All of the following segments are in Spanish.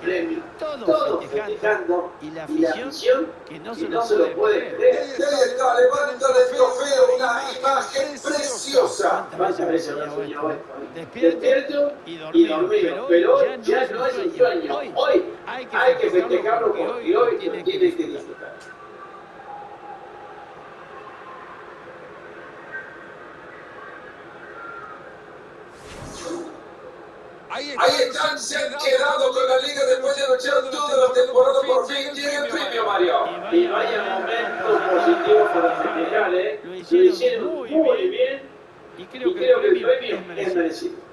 todos festejando y la afición que no se lo puede creer. Y ahí está, levantan el trofeo, una imagen preciosa. ¿Cuántas veces había soñado esto? Despierto y dormido, pero hoy ya no es un sueño. Hoy hay que festejarlo porque hoy lo tiene que disfrutar. Ahí están, se han quedado con la liga después de luchar toda la temporada. Por fin llega el premio, Mario. Y vaya momento positivo para festejar, ¿eh? Lo hicieron muy bien y creo que el premio es merecido.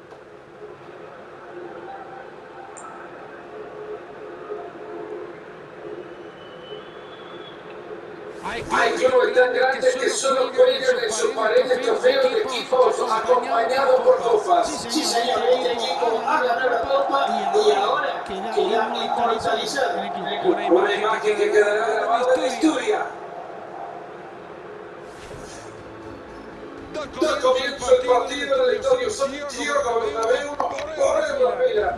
Hay clubes tan grandes que solo cuelgan en sus paredes trofeos de equipos acompañados por copas. Sí, señor, este equipo ha ganado la copa y ahora queda inmortalizado en el equipo. Una imagen que quedará grabada en la historia. Da comienzo el partido en el estadio Santiago Bernabéu. Corre la pela.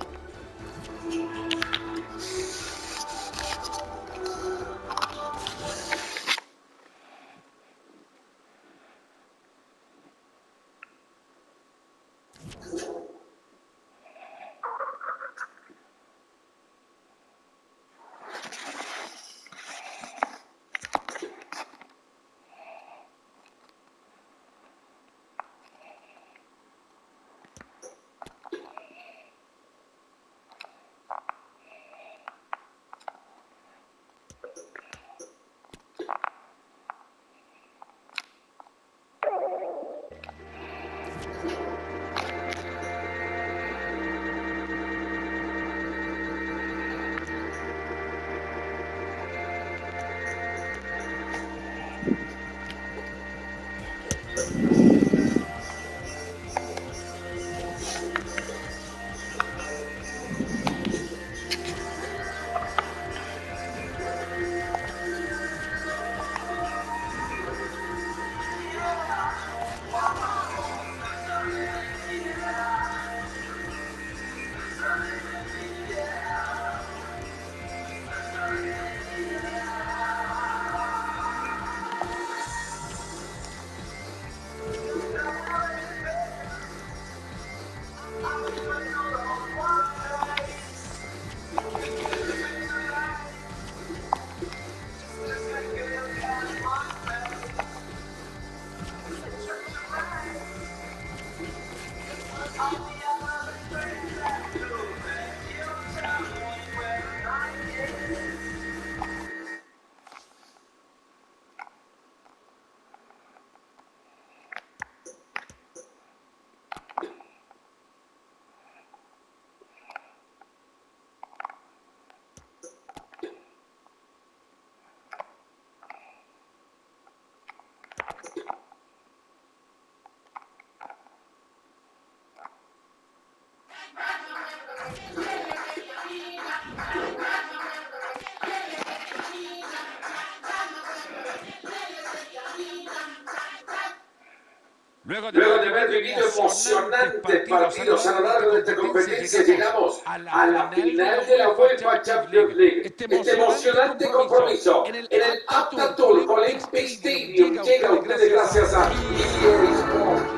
Luego de haber vivido emocionantes partidos a lo largo de esta competencia, llegamos a la final de la UEFA Champions League. Este emocionante compromiso en el Atatürk Olympic Stadium llega a ustedes gracias a EA Sports.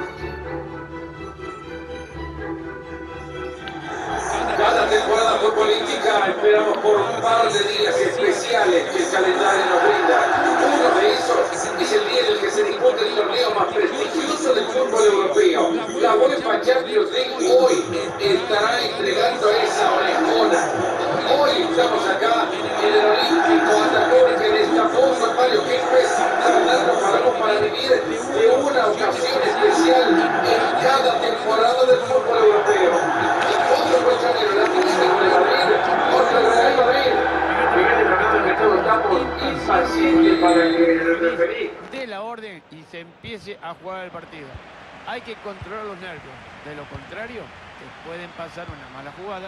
Cada temporada futbolística esperamos por un par de días especiales que el calendario nos brinda. Uno de esos es el día en el que se disputa el torneo más prestigioso del fútbol europeo. La UEFA Champions League hoy estará entregando esa orejona. Hoy estamos acá en el Olímpico Atatürk en esta fosa, Mario Kempes. La verdad nos paramos para vivir de una ocasión especial en cada temporada del fútbol europeo. Otro colchonero, la Atlético de Madrid, otro el Real Madrid. Fíjate, Fernando, que todos estamos impacientes para que el referí dé la orden y se empiece a jugar el partido. Hay que controlar los nervios. De lo contrario, te pueden pasar una mala jugada.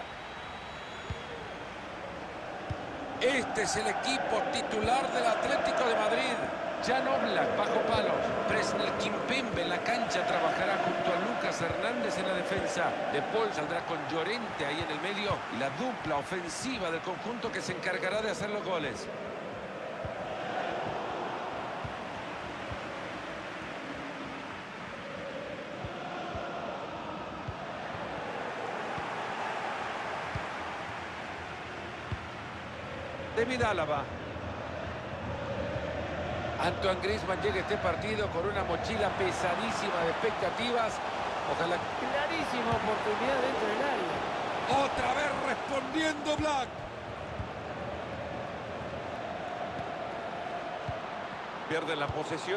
Este es el equipo titular del Atlético de Madrid. Jan Oblak bajo palos. Presnel Kimpembe en la cancha trabajará junto a Lucas Hernández en la defensa. De Paul saldrá con Llorente ahí en el medio. Y la dupla ofensiva del conjunto que se encargará de hacer los goles. David Alaba. Antoine Griezmann llega a este partido con una mochila pesadísima de expectativas. Ojalá. Clarísima oportunidad dentro del área. Otra vez respondiendo Black. Pierde la posesión.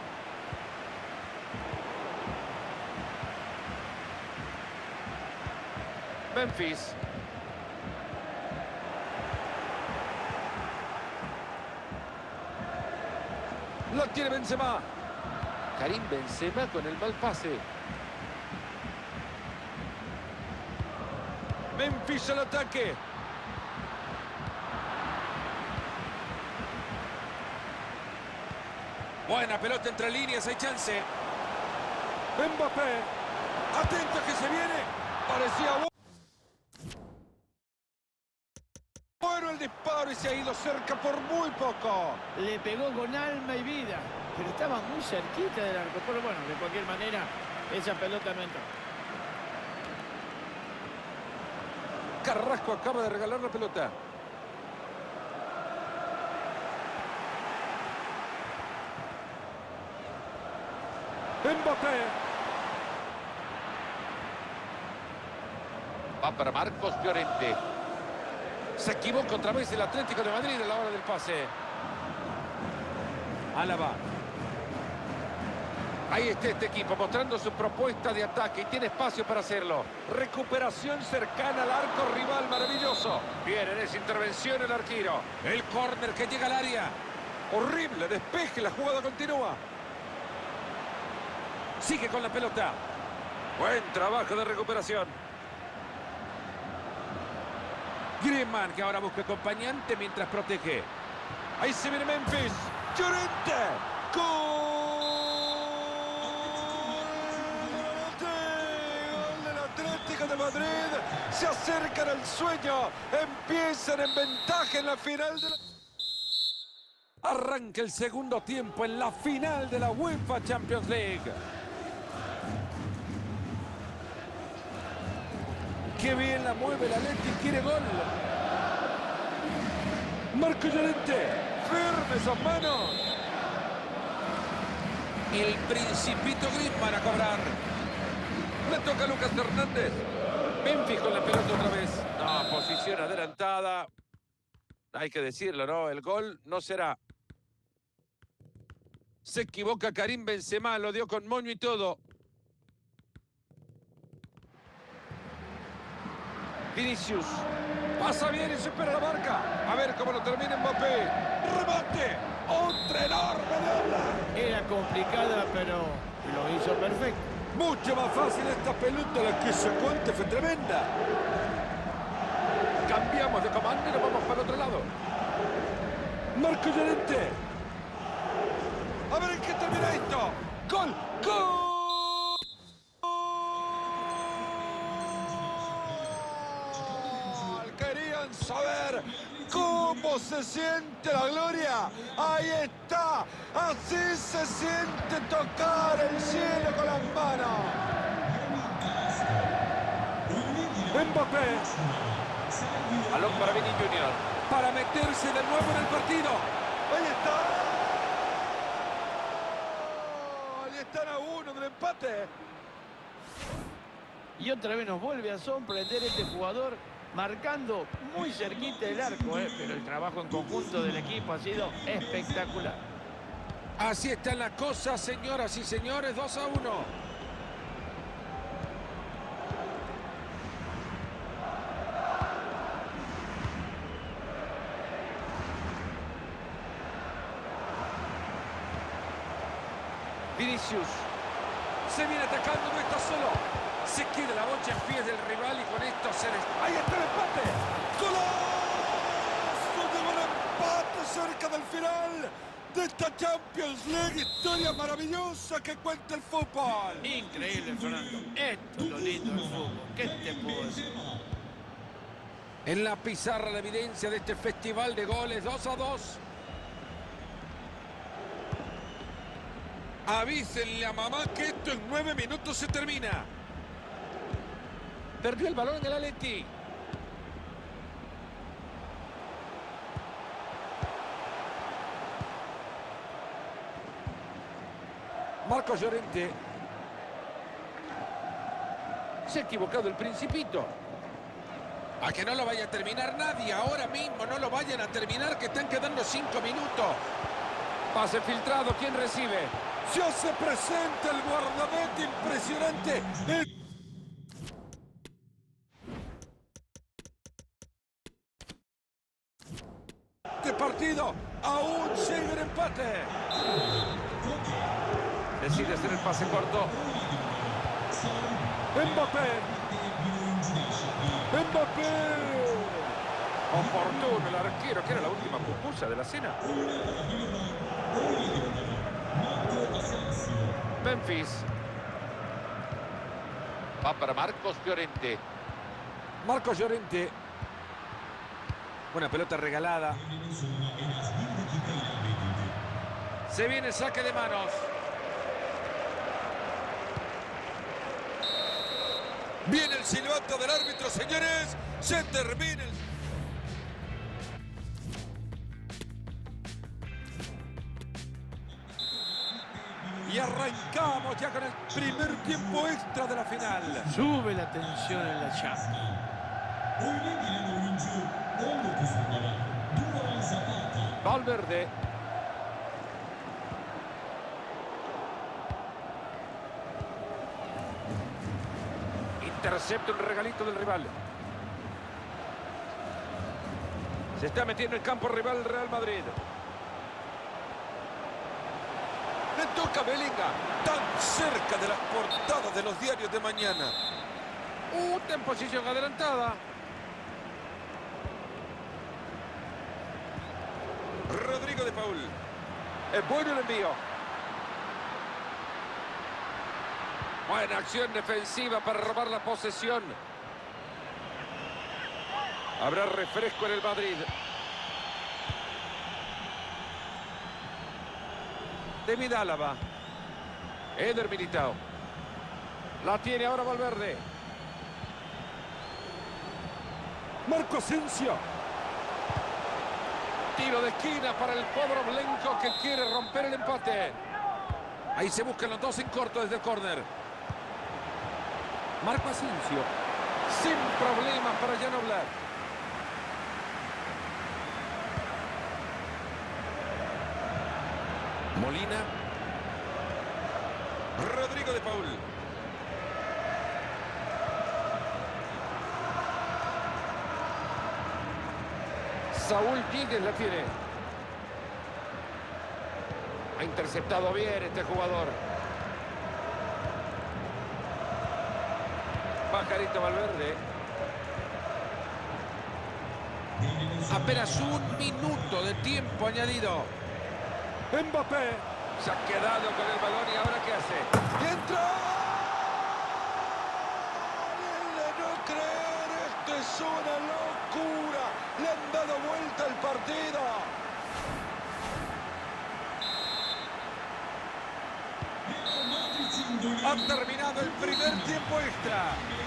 Memphis. Lo tiene Benzema. Karim Benzema con el mal pase. Memphis al ataque. Buena pelota entre líneas, hay chance. Mbappé. Atento que se viene. Parecía bueno el disparo y se ha ido cerca por muy poco. Le pegó con alma y vida, pero estaba muy cerquita del arco. Pero bueno, de cualquier manera, esa pelota no entró. Carrasco acaba de regalar la pelota. Mbappé. Va para Marcos Llorente. Se equivoca otra vez el Atlético de Madrid a la hora del pase. Alaba. Ahí está este equipo mostrando su propuesta de ataque y tiene espacio para hacerlo. Recuperación cercana al arco rival, maravilloso. Bien en esa intervención el arquero. El córner que llega al área. Horrible despeje, la jugada continúa. Sigue con la pelota. Buen trabajo de recuperación. Griezmann que ahora busca acompañante mientras protege. Ahí se viene Memphis. Llorente. Gol del Atlético de Madrid. Se acercan al sueño. Empiezan en ventaja en la final de la... Arranca el segundo tiempo en la final de la UEFA Champions League. Qué bien la mueve el Atleti, quiere gol. Marco Llorente, firme esas manos. El Principito Griezmann a cobrar. Le toca a Lucas Hernández. Memphis con la pelota otra vez. No, posición adelantada. Hay que decirlo, ¿no? El gol no será. Se equivoca Karim Benzema, lo dio con moño y todo. Vinicius. Pasa bien y supera la marca. A ver cómo lo termina Mbappé. ¡Remate! ¡Otra enorme de Era complicada, pero lo hizo perfecto. Mucho más fácil esta pelota, la que sacó antes fue tremenda. Cambiamos de comando y nos vamos para el otro lado. Marco Llorente. A ver en qué termina esto. ¡Gol! ¡Gol! Querían saber cómo se siente la gloria. Ahí está. Así se siente tocar el cielo con las manos. Mbappé. Balón para Vini Junior. Para meterse de nuevo en el partido. Ahí está. Ahí están a uno del empate. Y otra vez nos vuelve a sorprender este jugador, marcando muy cerquita el arco, pero el trabajo en conjunto del equipo ha sido espectacular. Así están las cosas, señoras y señores, 2-1. Vinicius. Se viene atacando, no está solo. Se queda la bocha en pies del rival y con esto se les... ¡Ahí está el empate! ¡Golazo! Llegó el empate cerca del final de esta Champions League. Historia maravillosa que cuenta el fútbol. Increíble, Fernando. Esto es lo lindo del fútbol. ¿Qué te puedo decir? En la pizarra la evidencia de este festival de goles. 2-2. Avísenle a mamá que esto en 9 minutos se termina. Perdió el balón en el Atleti. Marcos Llorente. Se ha equivocado el Principito. A que no lo vaya a terminar nadie. Ahora mismo no lo vayan a terminar, que están quedando 5 minutos. Pase filtrado. ¿Quién recibe? Ya se presenta el guardameta impresionante. Este partido aún sigue el empate. Decide hacer el pase corto. Mbappé. Mbappé. Oportuno el arquero, que era la última pupusa de la cena. Memphis. Va para Marcos Llorente. Marcos Llorente. Una pelota regalada. Se viene el saque de manos. Viene el silbato del árbitro, señores. Se termina el... Y arrancamos ya con el primer tiempo extra de la final. Sube la tensión en la Champions. Valverde. Intercepta un regalito del rival. Se está metiendo en campo rival el Real Madrid. Le toca a Bellingham, tan cerca de las portadas de los diarios de mañana. Está en posición adelantada. Rodrigo de Paul. Es bueno el envío. Buena acción defensiva para robar la posesión. Habrá refresco en el Madrid. David Álava. Eder Militao. La tiene ahora Valverde. Marco Asensio. Tiro de esquina para el pobre Blenco, que quiere romper el empate. Ahí se buscan los dos en corto desde el córner. Marco Asensio. Sin problemas para Jan Oblak. Molina. Rodrigo de Paul. Saúl Díez la tiene. Ha interceptado bien este jugador. Pajarito Valverde. Apenas un minuto de tiempo añadido. Mbappé. Se ha quedado con el balón y ahora ¿qué hace? ¡Y entra! No creer, esto es una locura. Le han dado vuelta al partido. Ha terminado el primer tiempo extra.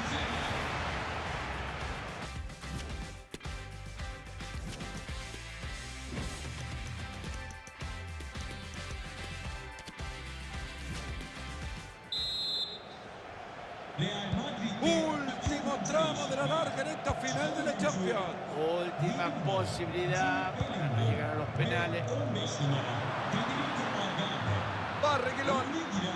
Último tramo de la larga en esta final de la Champions. Última posibilidad para no llegar a los penales. Va Reguilón.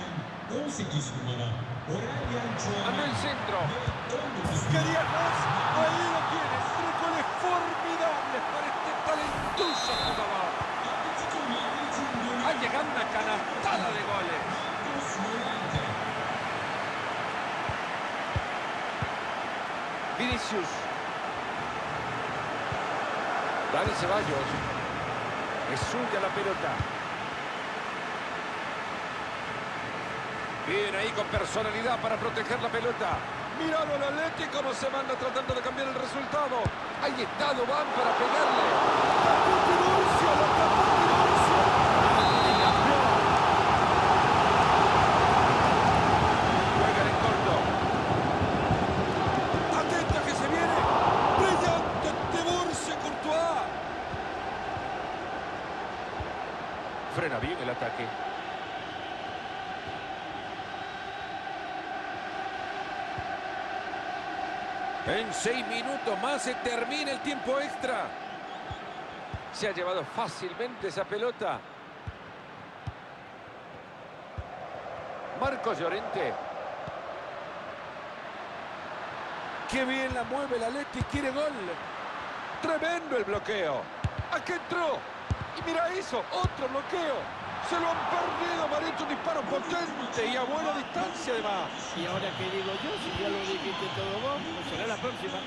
Anda el centro. Quería más. Ahí lo tiene. Tres goles formidables para este talentoso jugador. Ha llegado una canastada de goles. Vinicius. Dani Ceballos. Es suya la pelota. Bien ahí con personalidad para proteger la pelota. Míralo al Atlético cómo se manda tratando de cambiar el resultado. Ahí está Duván para pegarle. Juegan en corto. Atenta que se viene. Brillante Tiburcio Courtois. Frena bien el ataque. En 6 minutos más se termina el tiempo extra. Se ha llevado fácilmente esa pelota. Marcos Llorente. Qué bien la mueve el Atleti, quiere gol. Tremendo el bloqueo. Aquí entró. Y mira eso, otro bloqueo. Se lo han perdido, Marito, un disparo potente y a buena distancia además. Y ahora que digo yo, si ya lo dijiste todo vos, pues será la próxima.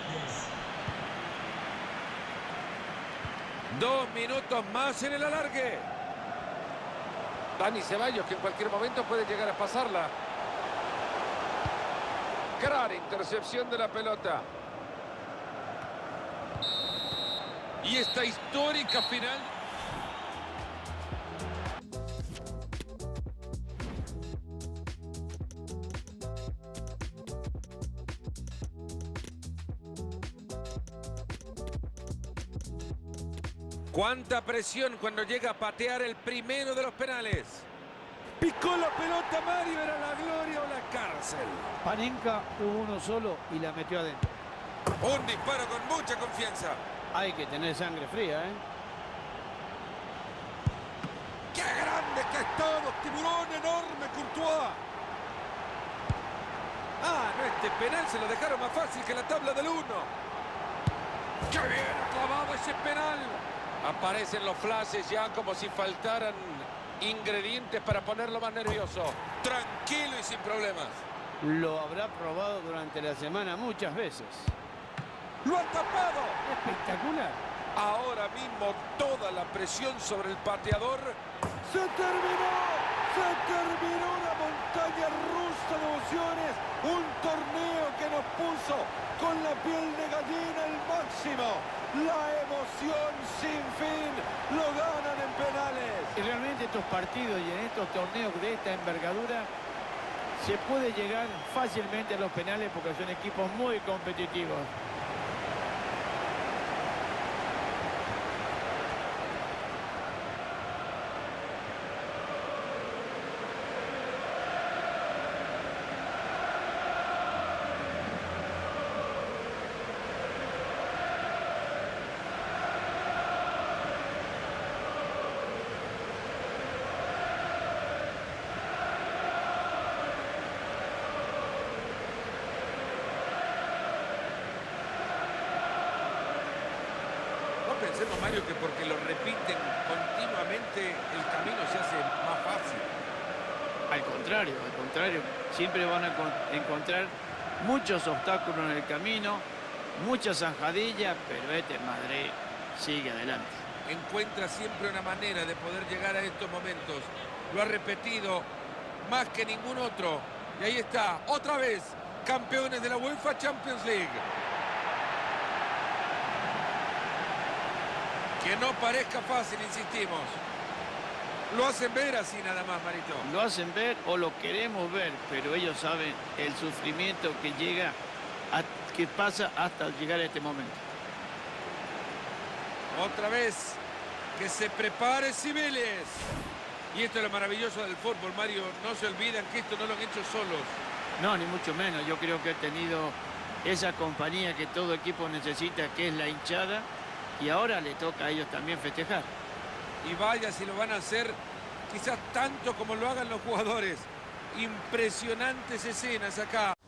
2 minutos más en el alargue. Dani Ceballos, que en cualquier momento puede llegar a pasarla. Clara intercepción de la pelota. Y esta histórica final. Cuánta presión cuando llega a patear el primero de los penales. Picó la pelota Mario, era la gloria o la cárcel. Panenka tuvo uno solo y la metió adentro. Un disparo con mucha confianza. Hay que tener sangre fría, ¿eh? ¡Qué grande que es todo! ¡Tiburón enorme, Courtois! Ah, no, este penal se lo dejaron más fácil que la tabla del 1. ¡Qué bien clavado ese penal! Aparecen los flashes ya como si faltaran ingredientes para ponerlo más nervioso. Tranquilo y sin problemas. Lo habrá probado durante la semana muchas veces. ¡Lo han tapado! Espectacular. Ahora mismo toda la presión sobre el pateador. ¡Se terminó! ¡Se terminó una montaña rusa de emociones! Un torneo que nos puso con la piel de gallina al máximo. La emoción sin fin. Lo ganan en penales. Y realmente estos partidos y en estos torneos de esta envergadura se puede llegar fácilmente a los penales porque son equipos muy competitivos. Pensemos, Mario, que porque lo repiten continuamente el camino se hace más fácil. Al contrario, siempre van a encontrar muchos obstáculos en el camino, muchas zanjadillas, pero este Madrid sigue adelante. Encuentra siempre una manera de poder llegar a estos momentos. Lo ha repetido más que ningún otro. Y ahí está, otra vez, campeones de la UEFA Champions League. Que no parezca fácil, insistimos. Lo hacen ver así nada más, Marito. Lo hacen ver o lo queremos ver, pero ellos saben el sufrimiento que que pasa hasta llegar a este momento. Otra vez, que se prepare Cibeles. Y esto es lo maravilloso del fútbol, Mario. No se olvidan que esto no lo han hecho solos. No, ni mucho menos. Yo creo que ha tenido esa compañía que todo equipo necesita, que es la hinchada. Y ahora le toca a ellos también festejar. Y vaya si lo van a hacer quizás tanto como lo hagan los jugadores. Impresionantes escenas acá.